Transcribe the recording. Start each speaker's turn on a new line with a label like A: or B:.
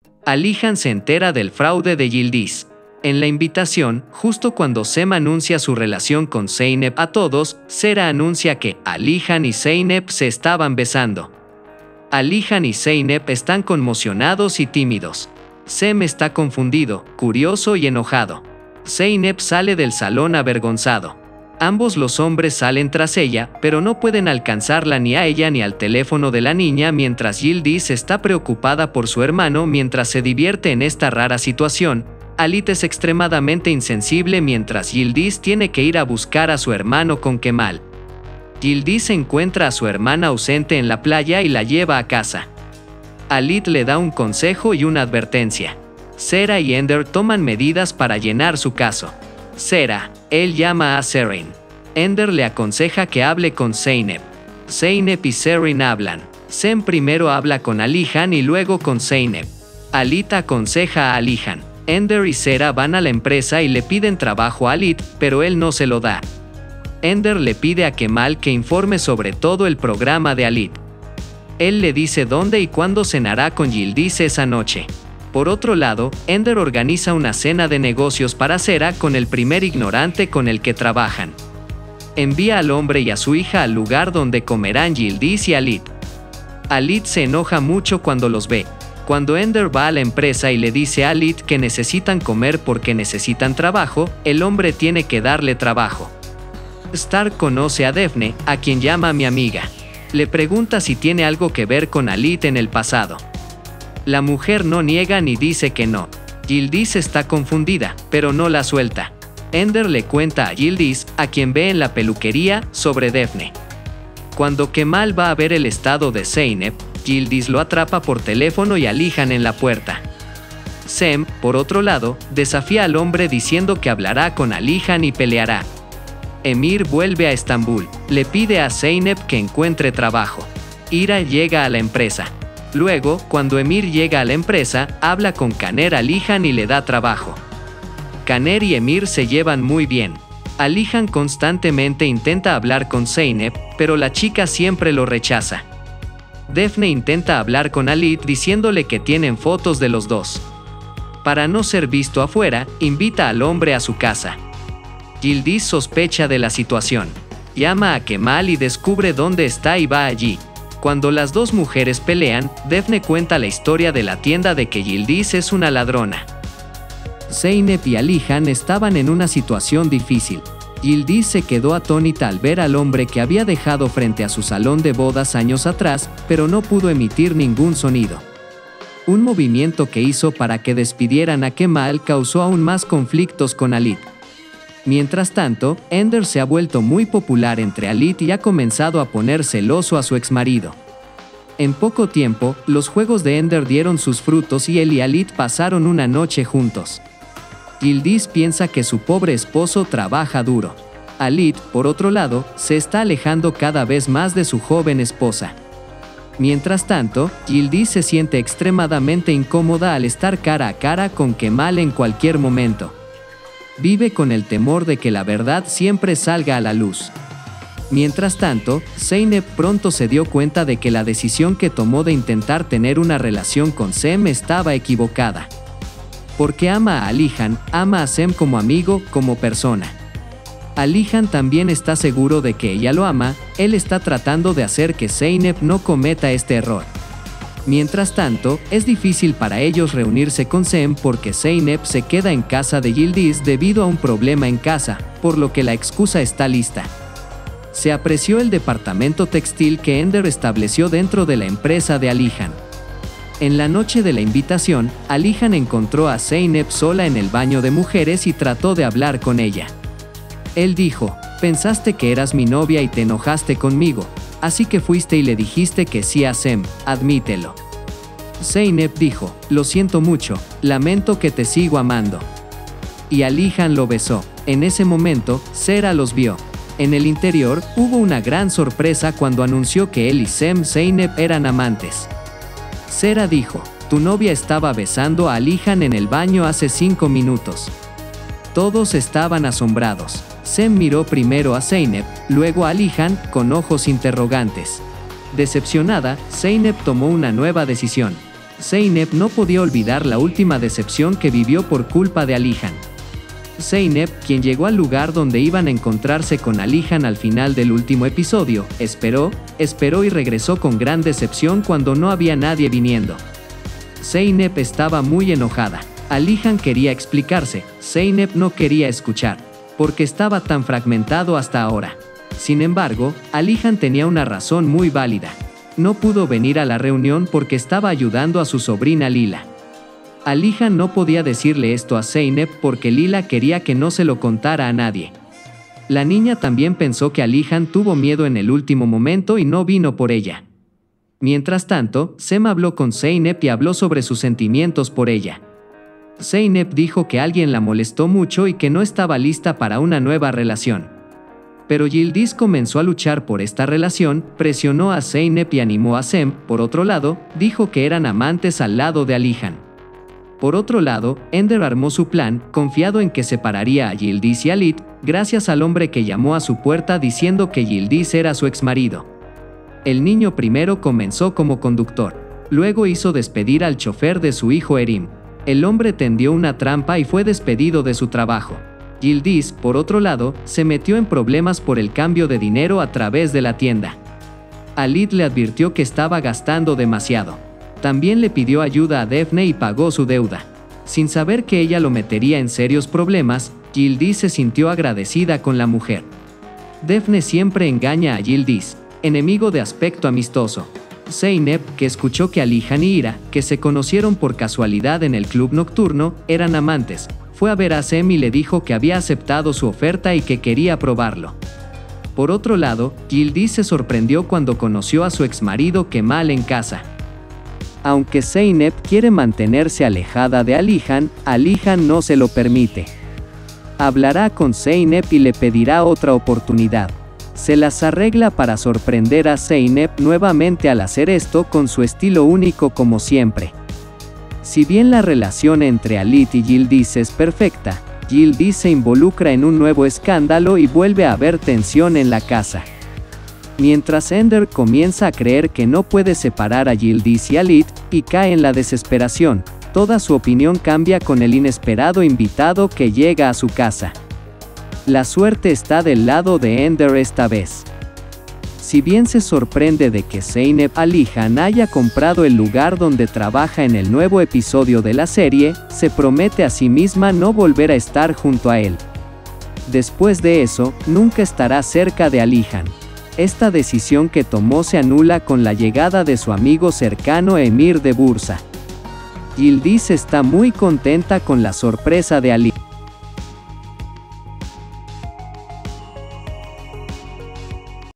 A: Alihan se entera del fraude de Yildiz. En la invitación, justo cuando Sem anuncia su relación con Zeynep a todos, Sera anuncia que Alihan y Zeynep se estaban besando. Alihan y Zeynep están conmocionados y tímidos. Sem está confundido, curioso y enojado. Zeynep sale del salón avergonzado. Ambos los hombres salen tras ella, pero no pueden alcanzarla ni a ella ni al teléfono de la niña mientras Yildiz está preocupada por su hermano mientras se divierte en esta rara situación. Alit es extremadamente insensible mientras Yildiz tiene que ir a buscar a su hermano con Kemal. Yildiz encuentra a su hermana ausente en la playa y la lleva a casa. Alit le da un consejo y una advertencia. Sera y Ender toman medidas para llenar su caso. Sera, él llama a Serin. Ender le aconseja que hable con Zeynep. Zeynep y Serin hablan. Sem primero habla con Alihan y luego con Zeynep. Alit aconseja a Alihan. Ender y Sera van a la empresa y le piden trabajo a Alit, pero él no se lo da. Ender le pide a Kemal que informe sobre todo el programa de Alit. Él le dice dónde y cuándo cenará con Yildiz esa noche. Por otro lado, Ender organiza una cena de negocios para Sera con el primer ignorante con el que trabajan. Envía al hombre y a su hija al lugar donde comerán Yildiz y Alit. Alit se enoja mucho cuando los ve. Cuando Ender va a la empresa y le dice a Alit que necesitan comer porque necesitan trabajo, el hombre tiene que darle trabajo. Stark conoce a Daphne, a quien llama mi amiga. Le pregunta si tiene algo que ver con Alit en el pasado. La mujer no niega ni dice que no. Yildiz está confundida, pero no la suelta. Ender le cuenta a Yildiz, a quien ve en la peluquería, sobre Daphne. Cuando Kemal va a ver el estado de Zeynep, Yildiz lo atrapa por teléfono y Alihan en la puerta. Sem, por otro lado, desafía al hombre diciendo que hablará con Alihan y peleará. Emir vuelve a Estambul, le pide a Zeynep que encuentre trabajo. Ira llega a la empresa. Luego, cuando Emir llega a la empresa, habla con Caner Alihan y le da trabajo. Caner y Emir se llevan muy bien. Alihan constantemente intenta hablar con Zeynep, pero la chica siempre lo rechaza. Daphne intenta hablar con Alit diciéndole que tienen fotos de los dos. Para no ser visto afuera, invita al hombre a su casa. Yildiz sospecha de la situación. Llama a Kemal y descubre dónde está y va allí. Cuando las dos mujeres pelean, Daphne cuenta la historia de la tienda de que Yildiz es una ladrona. Zeynep y Alihan estaban en una situación difícil. Yildiz se quedó atónita al ver al hombre que había dejado frente a su salón de bodas años atrás, pero no pudo emitir ningún sonido. Un movimiento que hizo para que despidieran a Kemal causó aún más conflictos con Alit. Mientras tanto, Ender se ha vuelto muy popular entre Alit y ha comenzado a poner celoso a su exmarido. En poco tiempo, los juegos de Ender dieron sus frutos y él y Alit pasaron una noche juntos. Yildiz piensa que su pobre esposo trabaja duro. Alit, por otro lado, se está alejando cada vez más de su joven esposa. Mientras tanto, Yildiz se siente extremadamente incómoda al estar cara a cara con Kemal en cualquier momento. Vive con el temor de que la verdad siempre salga a la luz. Mientras tanto, Zeynep pronto se dio cuenta de que la decisión que tomó de intentar tener una relación con Sem estaba equivocada. Porque ama a Alihan, ama a Sem como amigo, como persona. Alihan también está seguro de que ella lo ama, él está tratando de hacer que Zeynep no cometa este error. Mientras tanto, es difícil para ellos reunirse con Sem porque Zeynep se queda en casa de Yildiz debido a un problema en casa, por lo que la excusa está lista. Se apreció el departamento textil que Ender estableció dentro de la empresa de Alihan. En la noche de la invitación, Alihan encontró a Zeynep sola en el baño de mujeres y trató de hablar con ella. Él dijo, pensaste que eras mi novia y te enojaste conmigo, así que fuiste y le dijiste que sí a Sem, admítelo. Zeynep dijo, lo siento mucho, lamento que te sigo amando. Y Alihan lo besó. En ese momento, Sera los vio. En el interior, hubo una gran sorpresa cuando anunció que él y Zeynep eran amantes. Sera dijo, tu novia estaba besando a Alihan en el baño hace 5 minutos. Todos estaban asombrados. Sem miró primero a Zeynep, luego a Alihan, con ojos interrogantes. Decepcionada, Zeynep tomó una nueva decisión. Zeynep no podía olvidar la última decepción que vivió por culpa de Alihan. Zeynep, quien llegó al lugar donde iban a encontrarse con Alihan al final del último episodio, esperó y regresó con gran decepción cuando no había nadie viniendo. Zeynep estaba muy enojada. Alihan quería explicarse, Zeynep no quería escuchar, porque estaba tan fragmentado hasta ahora. Sin embargo, Alihan tenía una razón muy válida. No pudo venir a la reunión porque estaba ayudando a su sobrina Lila. Alihan no podía decirle esto a Zeynep porque Lila quería que no se lo contara a nadie. La niña también pensó que Alihan tuvo miedo en el último momento y no vino por ella. Mientras tanto, Sem habló con Zeynep y habló sobre sus sentimientos por ella. Zeynep dijo que alguien la molestó mucho y que no estaba lista para una nueva relación. Pero Yildiz comenzó a luchar por esta relación, presionó a Zeynep y animó a Sem. Por otro lado, dijo que eran amantes al lado de Alihan. Por otro lado, Ender armó su plan, confiado en que separaría a Yildiz y Alit, gracias al hombre que llamó a su puerta diciendo que Yildiz era su exmarido. El niño primero comenzó como conductor. Luego hizo despedir al chofer de su hijo Erim. El hombre tendió una trampa y fue despedido de su trabajo. Yildiz, por otro lado, se metió en problemas por el cambio de dinero a través de la tienda. Alit le advirtió que estaba gastando demasiado. También le pidió ayuda a Daphne y pagó su deuda. Sin saber que ella lo metería en serios problemas, Yildiz se sintió agradecida con la mujer. Daphne siempre engaña a Yildiz, enemigo de aspecto amistoso. Zeynep, que escuchó que Alihan y Ira, que se conocieron por casualidad en el club nocturno, eran amantes, fue a ver a Sem y le dijo que había aceptado su oferta y que quería probarlo. Por otro lado, Yildiz se sorprendió cuando conoció a su exmarido Kemal en casa. Aunque Zeynep quiere mantenerse alejada de Alihan, Alihan no se lo permite. Hablará con Zeynep y le pedirá otra oportunidad. Se las arregla para sorprender a Zeynep nuevamente al hacer esto con su estilo único como siempre. Si bien la relación entre Alit y Yildiz es perfecta, Yildiz se involucra en un nuevo escándalo y vuelve a haber tensión en la casa. Mientras Ender comienza a creer que no puede separar a Yildiz y Alit, y cae en la desesperación, toda su opinión cambia con el inesperado invitado que llega a su casa. La suerte está del lado de Ender esta vez. Si bien se sorprende de que Zeynep Alihan haya comprado el lugar donde trabaja en el nuevo episodio de la serie, se promete a sí misma no volver a estar junto a él. Después de eso, nunca estará cerca de Alihan. Esta decisión que tomó se anula con la llegada de su amigo cercano Emir de Bursa. Yildiz está muy contenta con la sorpresa de Alihan.